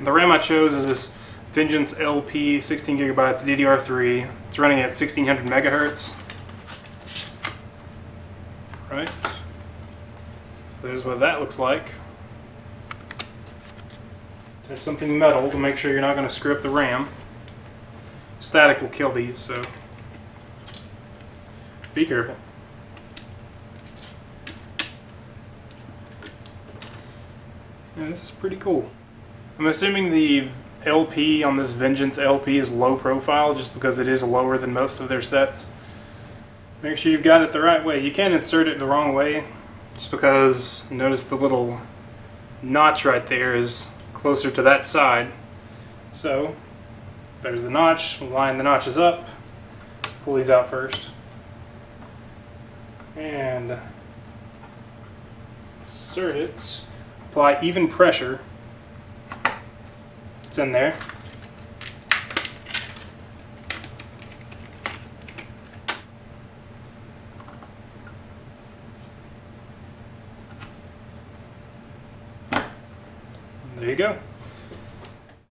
The RAM I chose is this Vengeance LP 16GB DDR3. It's running at 1600 megahertz. Right. So there's what that looks like. There's something metal to make sure you're not going to screw up the RAM. Static will kill these, so be careful. Yeah, this is pretty cool. I'm assuming the LP on this Vengeance LP is low profile just because it is lower than most of their sets. Make sure you've got it the right way. You can insert it the wrong way just because notice the little notch right there is closer to that side. So there's the notch. We'll line the notches up. Pull these out first. And insert it. Apply even pressure. It's in there. There you go.